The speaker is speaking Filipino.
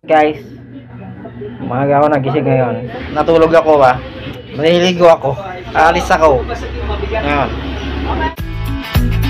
Guys, umaga ako nagising ngayon. Natulog ako ba? Naliligo ako. Aalis ako. Ngayon.